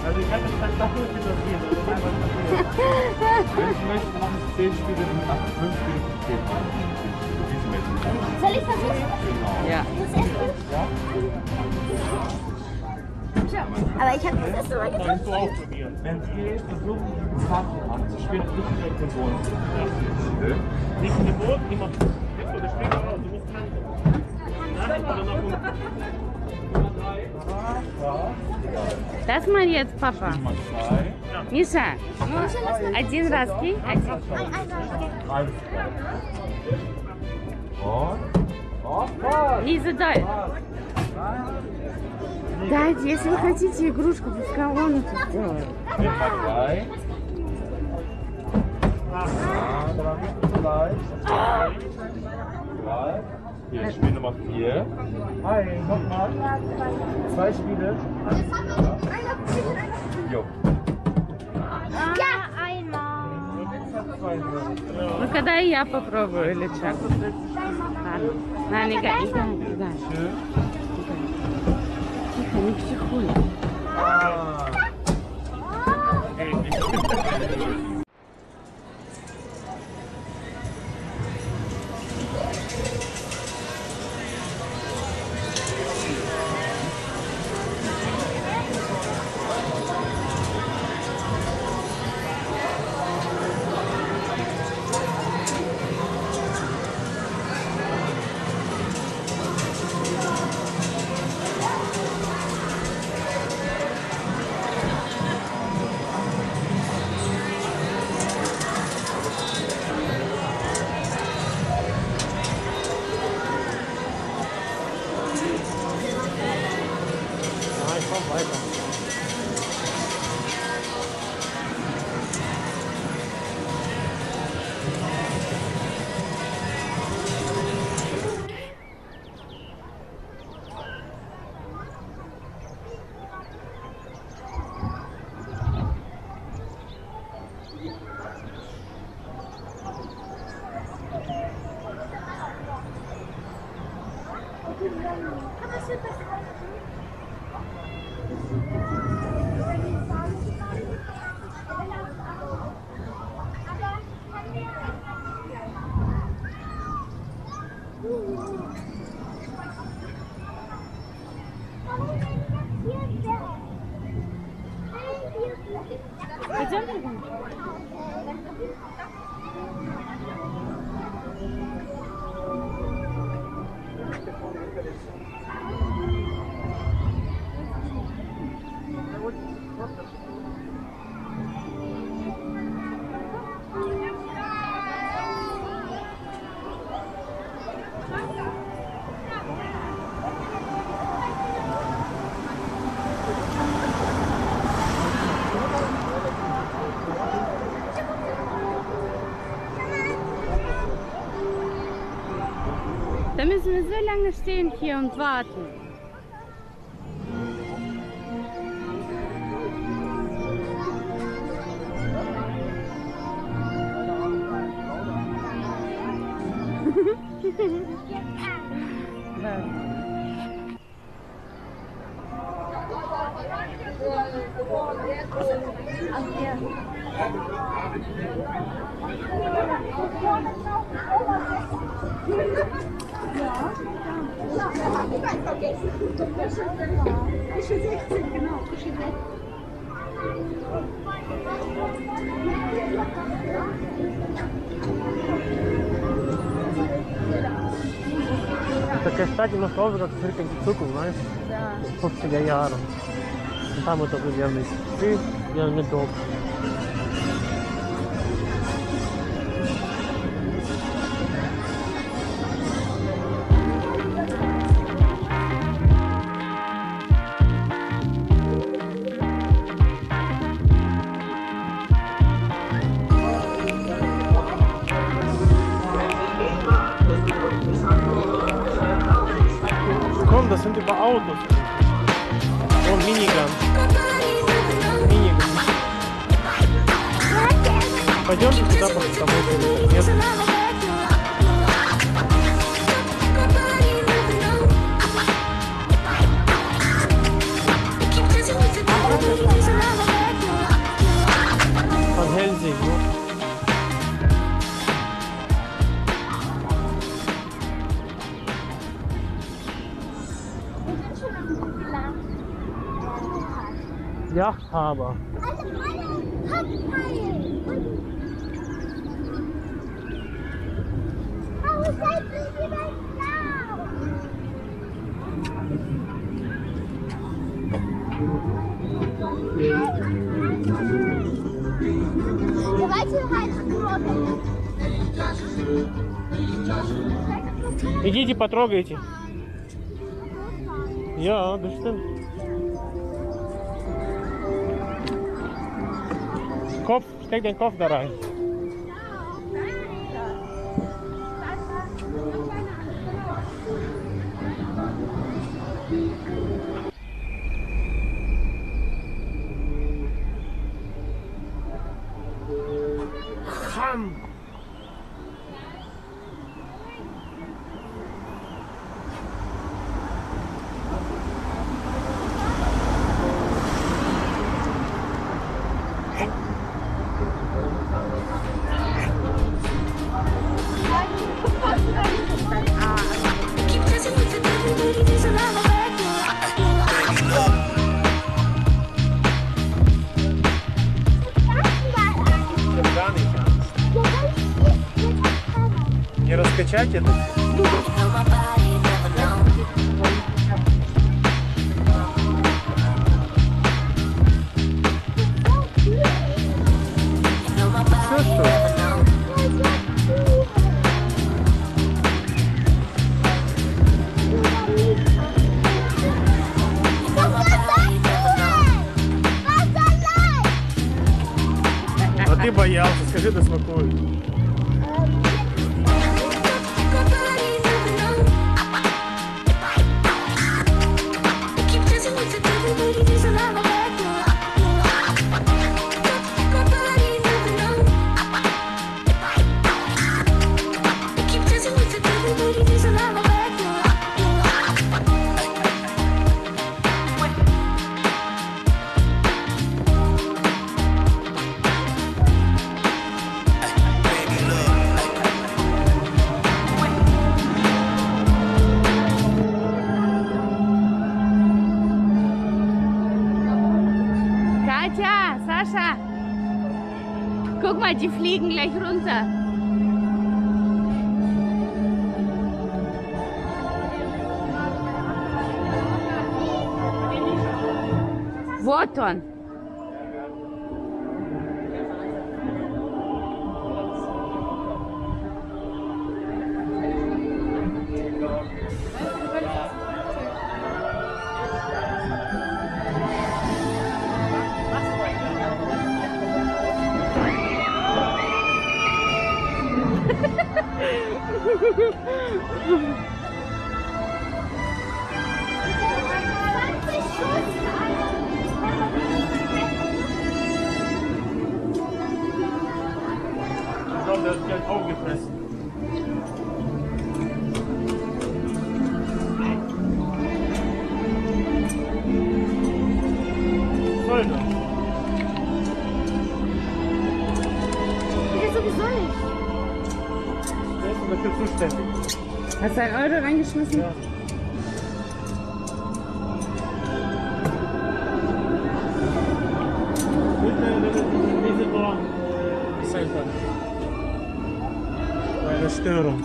Also ich habe jetzt dann doch nicht interessiert. Wenn Sie möchten, machen Sie 10 Spiele, 5 Spiele für 10 Euro. Wie Sie möchten. Soll ich versuchen? Genau. Ja. Ja? Aber ich habe das erste Mal getan. Kannst du auch probieren. Wenn es geht, versuchen Sie den Karten anzuspielen, nicht direkt den Boden zu treffen. Nicht in den Boden, immer. Jetzt wird der Spiel raus, du musst tanzen. Nein, oder noch unten. Das mal jetzt, Papa. Nummer 2. Миша, ну, один раз кинь, один. Alles klar. Und? Не задай. Дайте, если вы хотите игрушку, пускай он это сделает. Nummer 3. Hier ist Spiel Nummer 4. Hi, nochmal. 2 Spiele. Jo. Ja, einmal. Ну, когда и я попробую, или что? Ладно. На, не гай, не гай, не гай. Тихо, не психуй. Пойдем туда? Da müssen wir so lange stehen hier und warten. Такая стадия немножко как Фрикинг Цукл, знаешь? Да. 50er Jahre. Und там вот такой явный стиль, явный дом. Komm, das sind über Autos. Oh, Minigun. Minigun. Пойдемте туда посмотрим. Нет? Thank you. Yachthaber. Идите, потрогайте. Ja, bestimmt. Kopf, steck den Kopf da rein. Ham. Не раскачать это? Все, что ли? А ты боялся, скажи, да смакует. Katja, Sascha, guck mal, die fliegen gleich runter. Вот он. Ich glaube, der hat gleich aufgefressen. Was soll das? Ja, sowieso nicht. Wer ist denn dafür zuständig? Hast du ein Euro reingeschmissen? Ja. Diese Dorn. Ist einfach eine Störung.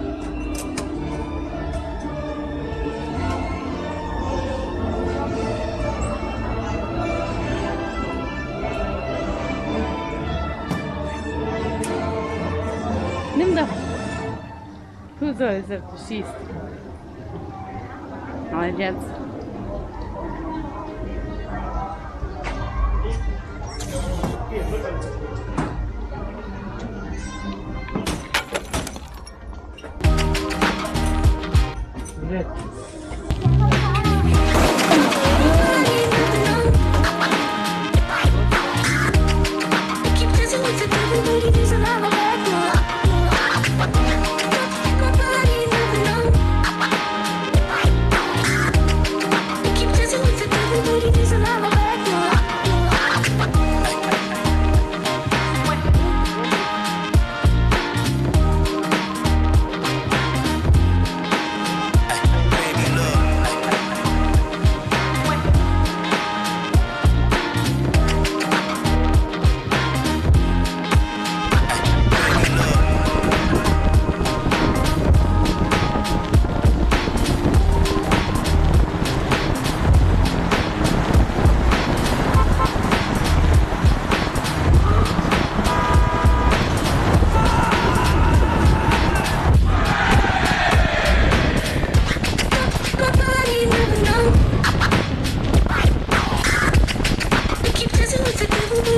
Nimm doch. Tu so, als ob du schießt. Und jetzt. Nett.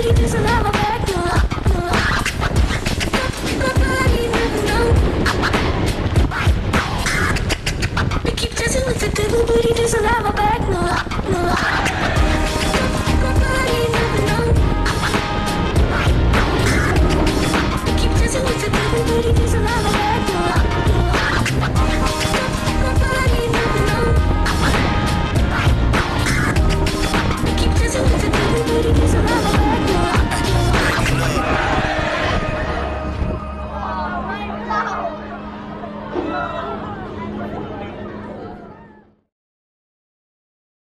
Take you to some elevator.